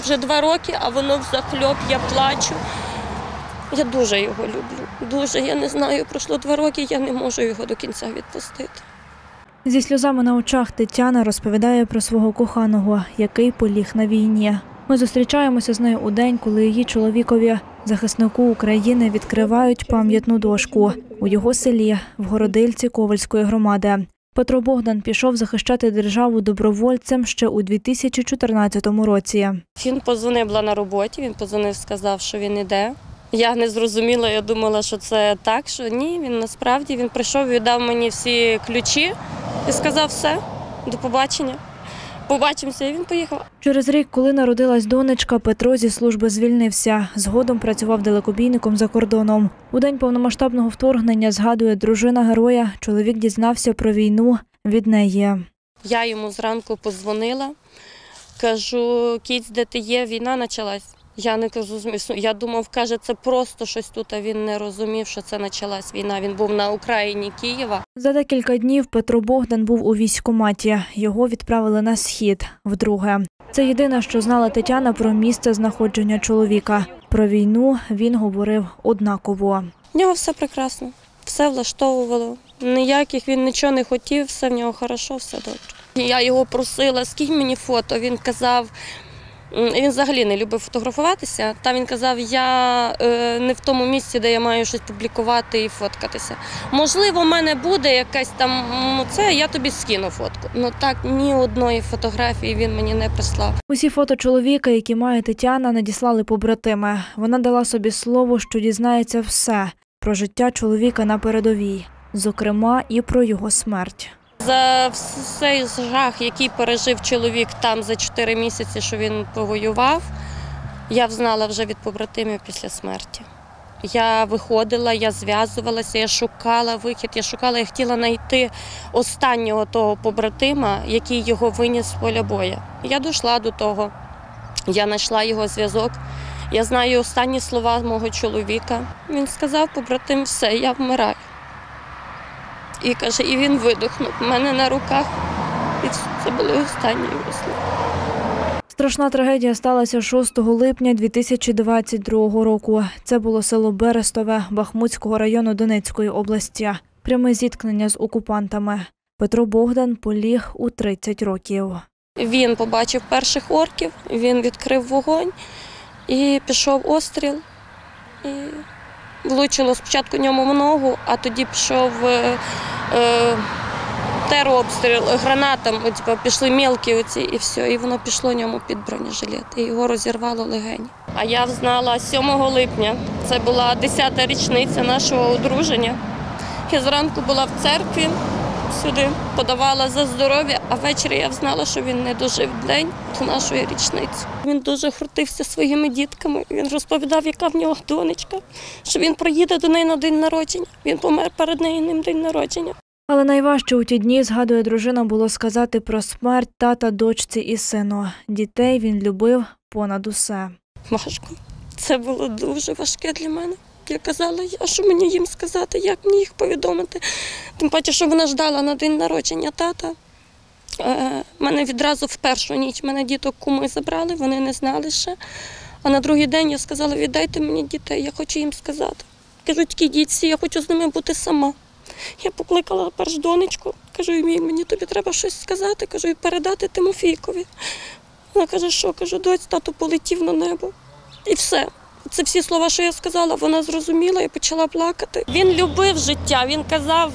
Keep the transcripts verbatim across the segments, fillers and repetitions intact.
вже два роки, а воно взахльоп, я плачу. Я дуже його люблю, дуже. Я не знаю, пройшло два роки, я не можу його до кінця відпустити. Зі сльозами на очах Тетяна розповідає про свого коханого, який поліг на війні. Ми зустрічаємося з нею у день, коли її чоловікові, захиснику України, відкривають пам'ятну дошку у його селі, в Городильці Ковальської громади. Петро Богдан пішов захищати державу добровольцем ще у дві тисячі чотирнадцятому році. Він подзвонив, була на роботі, він подзвонив, сказав, що він іде. Я не зрозуміла, я думала, що це так, що ні, він насправді, він прийшов, віддав мені всі ключі і сказав все, до побачення. Побачимося, і він поїхав. Через рік, коли народилась донечка, Петро зі служби звільнився. Згодом працював далекобійником за кордоном. У день повномасштабного вторгнення, згадує дружина героя, чоловік дізнався про війну від неї. Я йому зранку подзвонила, кажу, кіць, де ти є, війна почалась. Я не кажу, я думав, каже, це просто щось тут, а він не розумів, що це почалась війна. Він був на Україні Києва. За декілька днів Петро Богдан був у військкоматі. Його відправили на схід вдруге. Це єдине, що знала Тетяна про місце знаходження чоловіка. Про війну він говорив однаково. В нього все прекрасно, все влаштовувало. Ніяких він нічого не хотів, все в нього хорошо, все добре. Я його просила, скинь мені фото, він казав. Він взагалі не любив фотографуватися, та він казав, я е, не в тому місці, де я маю щось публікувати і фоткатися. Можливо, в мене буде якась там, це, я тобі скину фотку. Ну так, ні одної фотографії він мені не прислав. Усі фото чоловіка, які має Тетяна, надіслали побратими. Вона дала собі слово, що дізнається все про життя чоловіка на передовій, зокрема і про його смерть. За цей жах, який пережив чоловік там за чотири місяці, що він повоював, я взнала вже від побратимів після смерті. Я виходила, я зв'язувалася, я шукала вихід, я шукала, я хотіла знайти останнього того побратима, який його виніс з поля бою. Я дійшла до того, я знайшла його зв'язок. Я знаю останні слова мого чоловіка. Він сказав, побратим, все, я вмираю. І каже, і він видихнув у мене на руках, і це були останні його слова. Страшна трагедія сталася шостого липня дві тисячі двадцять другого року. Це було село Берестове Бахмутського району Донецької області. Пряме зіткнення з окупантами. Петро Богдан поліг у тридцять років. Він побачив перших орків, він відкрив вогонь і пішов обстріл. І влучило спочатку ньому в ногу, а тоді пішов е, е, терообстріл, гранатом, типу, пішли мілкі оці і все, і воно пішло ньому під бронежилет, і його розірвало легені. А я знала сьомого липня, це була десята річниця нашого одруження. Я зранку була в церкві, сюди подавала за здоров'я, а ввечері я знала, що він не дожив день до нашої річниці. Він дуже хрутився своїми дітками, він розповідав, яка в нього донечка, що він приїде до неї на день народження, він помер перед нею день народження. Але найважче у ті дні, згадує дружина, було сказати про смерть тата, дочці і сину. Дітей він любив понад усе. Важко. Це було дуже важке для мене. Я казала, а що мені їм сказати, як мені їх повідомити. Тим паче, що вона ждала на день народження тата. Е, мене відразу в першу ніч мене діток куми забрали, вони не знали ще. А на другий день я сказала, віддайте мені дітей, я хочу їм сказати. Кажуть, тільки йдіть всі, я хочу з ними бути сама. Я покликала перш донечку, кажу, мені тобі треба щось сказати, кажу, і передати Тимофійкові. Вона каже, що? Кажу, доць, тато полетів на небо. І все. Це всі слова, що я сказала, вона зрозуміла і почала плакати. Він любив життя, він казав,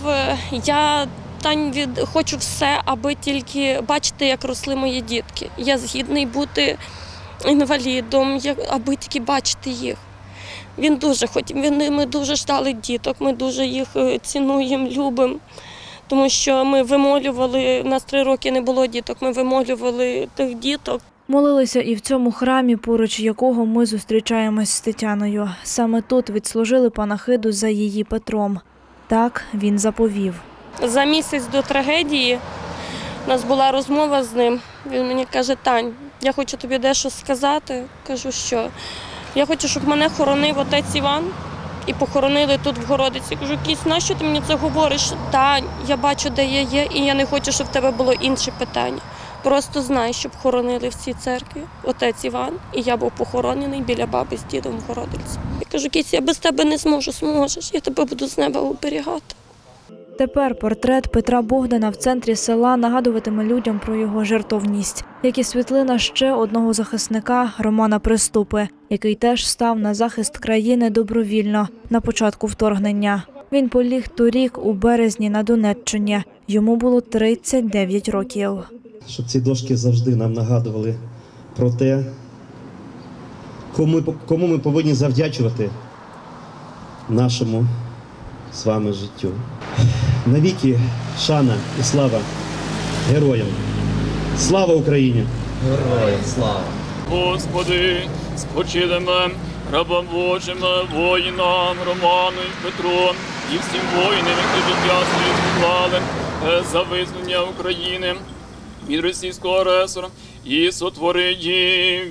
я Тань, від, хочу все, аби тільки бачити, як росли мої дітки. Я згідний бути інвалідом, аби тільки бачити їх. Він дуже хотів, він, ми дуже ждали діток, ми дуже їх цінуємо, любимо. Тому що ми вимолювали, у нас три роки не було діток, ми вимолювали тих діток. Молилися і в цьому храмі, поруч якого ми зустрічаємось з Тетяною. Саме тут відслужили панахиду за її Петром. Так він заповів. За місяць до трагедії у нас була розмова з ним. Він мені каже, Тань, я хочу тобі дещо сказати. Кажу, що я хочу, щоб мене хоронив отець Іван і похоронили тут в Городиці. Кажу, Кісь, нащо ти мені це говориш? Тань, я бачу, де я є, і я не хочу, щоб в тебе було інше питання. Просто знаю, щоб хоронили в цій церкві отець Іван, і я був похоронений біля баби з дідом в Городиці. Я кажу, Кісь, я без тебе не зможу, зможеш, я тебе буду з неба оберігати. Тепер портрет Петра Богдана в центрі села нагадуватиме людям про його жертовність, як і світлина ще одного захисника Романа Приступи, який теж став на захист країни добровільно на початку вторгнення. Він поліг торік у березні на Донеччині. Йому було тридцять дев'ять років. Щоб ці дошки завжди нам нагадували про те, кому, кому ми повинні завдячувати нашому з вами життю. Навіки шана і слава героям. Слава Україні! Героям слава! Господи, спочилими рабам Божим, воїнам, Роману і Петру, і всім воїнам, які життя своє відклали за визволення України від російського агресора, і сотвори їм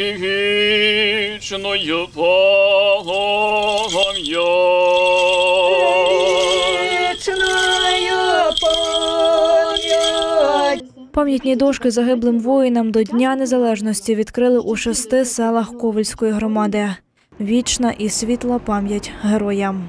вічною пам'ять. Пам'ятні дошки загиблим воїнам до Дня Незалежності відкрили у шести селах Ковельської громади. Вічна і світла пам'ять героям.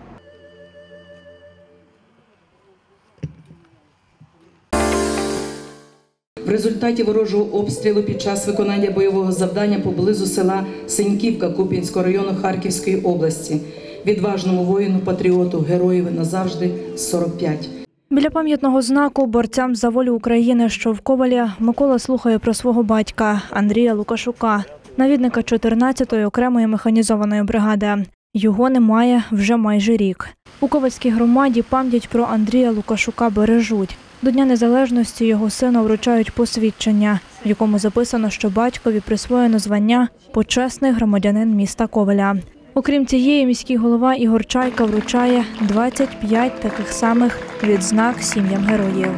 В результаті ворожого обстрілу під час виконання бойового завдання поблизу села Синьківка Куп'янського району Харківської області відважному воїну-патріоту, героєві назавжди сорок п'ять. Біля пам'ятного знаку борцям за волю України, що в Ковелі, Микола слухає про свого батька Андрія Лукашука, навідника чотирнадцятої окремої механізованої бригади. Його немає вже майже рік. У Ковельській громаді пам'ять про Андрія Лукашука бережуть. До Дня Незалежності його сину вручають посвідчення, в якому записано, що батькові присвоєно звання «Почесний громадянин міста Ковеля». Окрім цієї, міський голова Ігор Чайка вручає двадцять п'ять таких самих відзнак сім'ям героїв.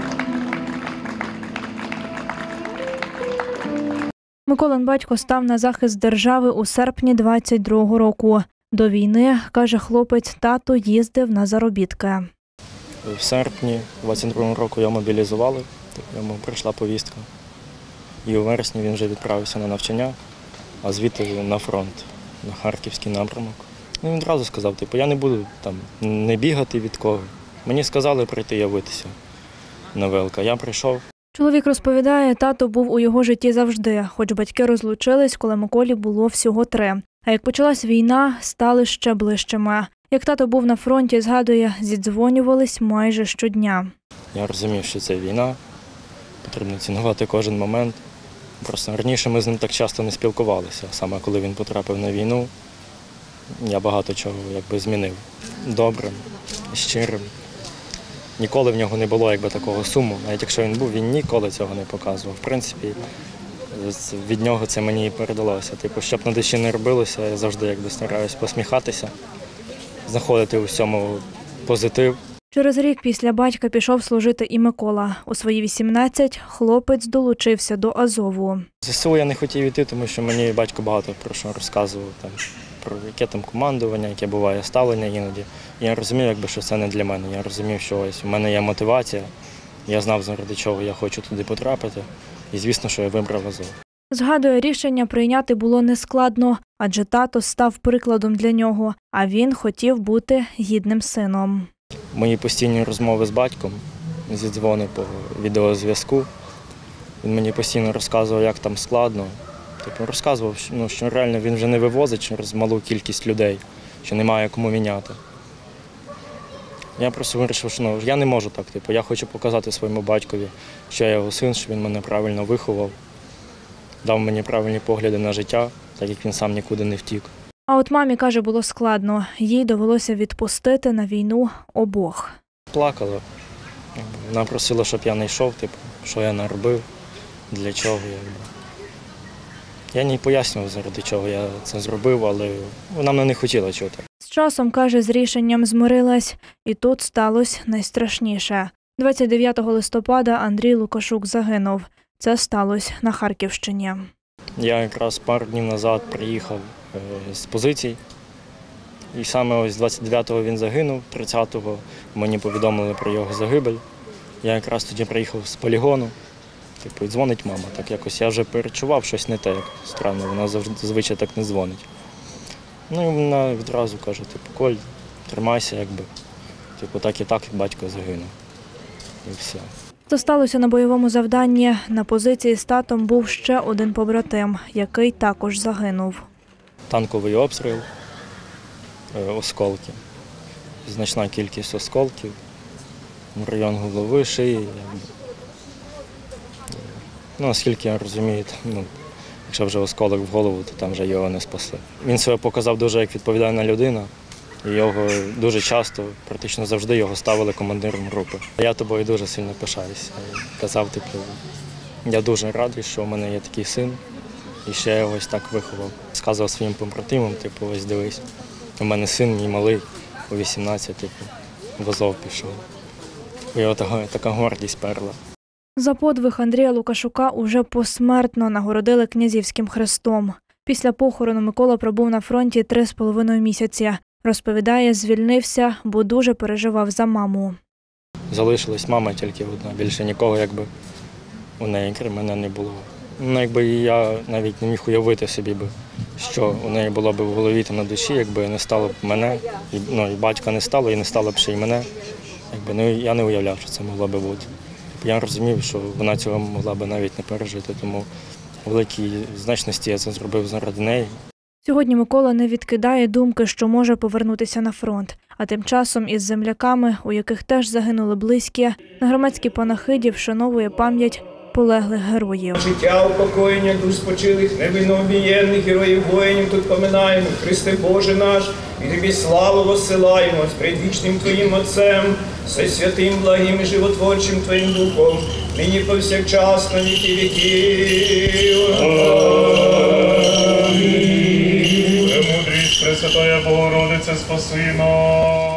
Миколин батько став на захист держави у серпні двадцять другого року. До війни, каже хлопець, тато їздив на заробітки. В серпні двадцять другого року його мобілізували, йому прийшла повістка. І у вересні він вже відправився на навчання, а звідти на фронт, на Харківський напрямок. Ну, він одразу сказав, типу, я не буду там не бігати від кого. Мені сказали прийти явитися на ВЛК. Я прийшов. Чоловік розповідає, тато був у його житті завжди, хоч батьки розлучились, коли Миколі було всього три. А як почалась війна, стали ще ближчими. Як тато був на фронті, згадує, зідзвонювались майже щодня. Я розумів, що це війна, потрібно цінувати кожен момент. Просто раніше ми з ним так часто не спілкувалися, саме коли він потрапив на війну, я багато чого якби змінив. Добрим, щирим. Ніколи в нього не було якби такого суму, навіть якщо він був, він ніколи цього не показував. В принципі, від нього це мені і передалося. Типу, щоб на душі не робилося, я завжди якби стараюсь посміхатися, знаходити у всьому позитив. Через рік після батька пішов служити і Микола. У свої вісімнадцять хлопець долучився до Азову. З ЗСУ я не хотів йти, тому що мені батько багато про що розказував, там, про яке там командування, яке буває ставлення іноді. І я розумів, якби, що це не для мене. Я розумів, що ось у мене є мотивація, я знав, заради чого я хочу туди потрапити. І звісно, що я вибрав Азов. Згадує, рішення прийняти було нескладно, адже тато став прикладом для нього, а він хотів бути гідним сином. Мої постійні розмови з батьком, зі дзвони по відеозв'язку, він мені постійно розказував, як там складно. Тобто розказував, що, ну, що реально він вже не вивозить через малу кількість людей, що немає кому міняти. Я просто вирішив, що ну, я не можу так. Типу, я хочу показати своєму батькові, що я його син, що він мене правильно виховав, дав мені правильні погляди на життя, так як він сам нікуди не втік. А от мамі, каже, було складно. Їй довелося відпустити на війну обох. Плакала. Вона просила, щоб я не йшов, типу, що я наробив, для чого. Якби. Я не пояснював, заради чого я це зробив, але вона мене не хотіла чути. З часом, каже, з рішенням змирилась. І тут сталося найстрашніше. двадцять дев'ятого листопада Андрій Лукашук загинув. Це сталося на Харківщині. Я якраз пару днів назад приїхав з позицій. І саме ось двадцять дев'ятого він загинув, тридцятого мені повідомили про його загибель. Я якраз тоді приїхав з полігону, Типу, і дзвонить мама. Так якось я вже перечував щось не те, як странно, вона завжди зазвичай так не дзвонить. Ну і вона відразу каже, типу, Коль, тримайся, якби. Типу, так і так батько загинув. І все. Це сталося на бойовому завданні. На позиції з татом був ще один побратим, який також загинув. Танковий обстріл, осколки. Значна кількість осколків, район голови, шиї. Якби. Ну, наскільки я розумію, ну, якщо вже осколок в голову, то там вже його не спасли. Він себе показав дуже як відповідальна людина, і його дуже часто, практично завжди його ставили командиром групи. Я тобою дуже сильно пишаюся. Казав, типу, я дуже радий, що в мене є такий син, і ще я його ось так виховав. Сказав своїм побратимам, типу, ось дивись, у мене син, мій малий, у вісімнадцять, типу, в Азов пішов. І його така, така гордість перла. За подвиг Андрія Лукашука уже посмертно нагородили Князівським хрестом. Після похорону Микола пробув на фронті три з половиною місяці. Розповідає, звільнився, бо дуже переживав за маму. Залишилась мама тільки одна, більше нікого, якби у неї, крім мене, не було. Ну, якби я навіть не міг уявити собі, що у неї було б в голові та на душі, якби не стало б мене, і, ну, і батька не стало, і не стало б ще й мене. Якби, ну, я не уявляв, що це могло б бути. Я розумів, що вона цього могла б навіть не пережити, тому в великій значності я це зробив заради неї. Сьогодні Микола не відкидає думки, що може повернутися на фронт. А тим часом із земляками, у яких теж загинули близькі, на громадській панахиді вшановує пам'ять полеглих героїв. Життя, упокоєння душ спочилих, невинно обмієнних героїв воїнів тут поминаємо. Христе Боже наш, і Тобі славу воссилаємо з предвічним Твоїм Отцем, все святим, благим і животворчим Твоїм Духом, нині повсякчас, на віки віків. Премудрість, Пресвятая Богородице, спаси нас.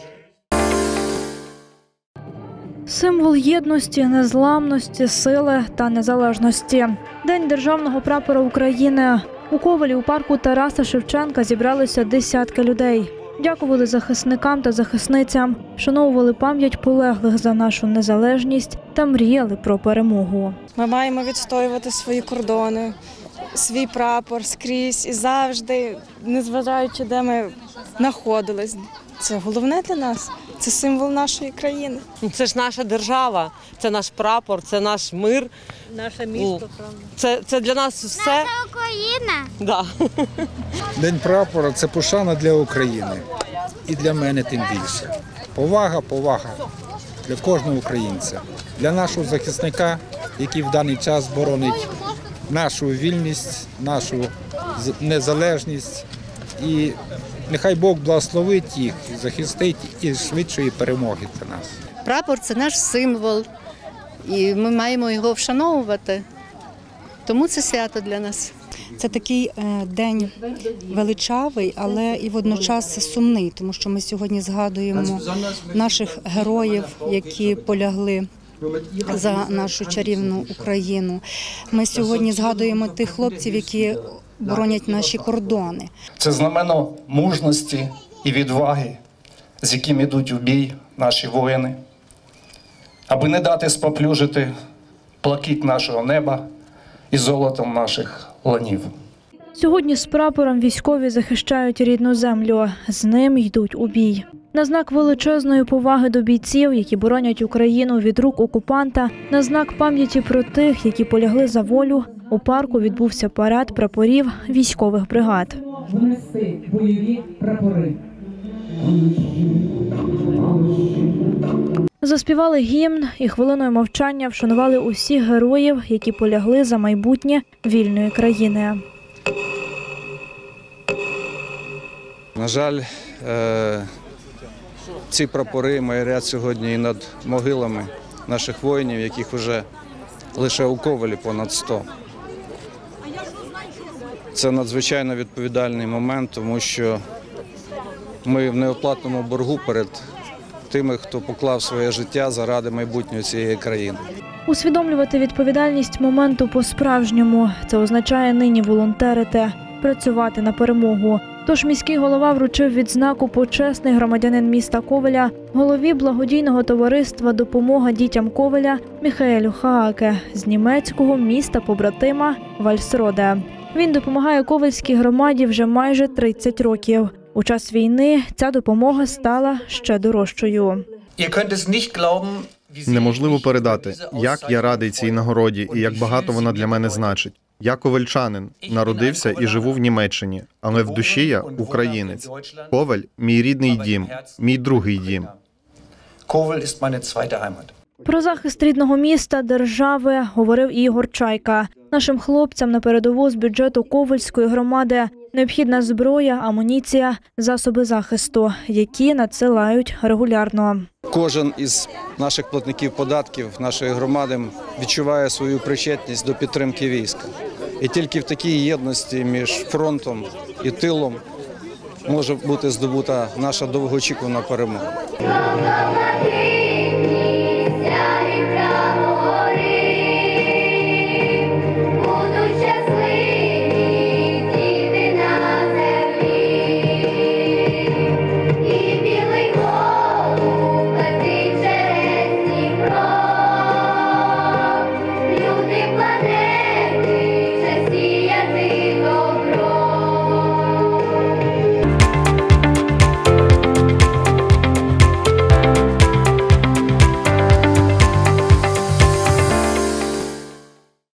Символ єдності, незламності, сили та незалежності. День Державного прапора України. У Ковелі у парку Тараса Шевченка зібралися десятки людей. Дякували захисникам та захисницям, вшановували пам'ять полеглих за нашу незалежність та мріяли про перемогу. Ми маємо відстоювати свої кордони, свій прапор скрізь і завжди, незважаючи, де ми знаходились. Це головне для нас, це символ нашої країни. Це ж наша держава, це наш прапор, це наш мир. Наше місто, правда. Це, це для нас все. Наша Україна. Да. День прапора – це пошана для України. І для мене тим більше. Повага, повага для кожного українця. Для нашого захисника, який в даний час боронить нашу вільність, нашу незалежність. І нехай Бог благословить їх, захистить і швидшої перемоги для нас. Прапор – це наш символ, і ми маємо його вшановувати. Тому це свято для нас. Це такий день величавий, але і водночас сумний, тому що ми сьогодні згадуємо наших героїв, які полягли за нашу чарівну Україну. Ми сьогодні згадуємо тих хлопців, які боронять наші кордони. Це знамено мужності і відваги, з яким ідуть у бій наші воїни, аби не дати споплюжити блакить нашого неба і золотом наших ланів. Сьогодні з прапором військові захищають рідну землю, з ним йдуть у бій. На знак величезної поваги до бійців, які боронять Україну від рук окупанта, на знак пам'яті про тих, які полягли за волю, у парку відбувся парад прапорів військових бригад. Внеси бойові прапори. Заспівали гімн і хвилиною мовчання вшанували усіх героїв, які полягли за майбутнє вільної країни. На жаль, ці прапори майорять сьогодні і над могилами наших воїнів, яких вже лише у Ковелі понад сто. Це надзвичайно відповідальний момент, тому що ми в неоплатному боргу перед тими, хто поклав своє життя заради майбутнього цієї країни. Усвідомлювати відповідальність моменту по-справжньому – це означає нині волонтерити, працювати на перемогу, Тож міський голова вручив відзнаку «Почесний громадянин міста Ковеля» голові благодійного товариства «Допомога дітям Ковеля» Міхаелю Хааке з німецького міста-побратима Вальсроде. Він допомагає ковельській громаді вже майже тридцять років. У час війни ця допомога стала ще дорожчою. Неможливо передати, як я радий цій нагороді і як багато вона для мене значить. Я ковельчанин, народився і живу в Німеччині, але в душі я українець. Ковель – мій рідний дім, мій другий дім. Про захист рідного міста, держави говорив Ігор Чайка. Нашим хлопцям на передову з бюджету Ковельської громади необхідна зброя, амуніція, засоби захисту, які надсилають регулярно. Кожен із наших платників податків, нашої громади відчуває свою причетність до підтримки війська. І тільки в такій єдності між фронтом і тилом може бути здобута наша довгоочікувана перемога.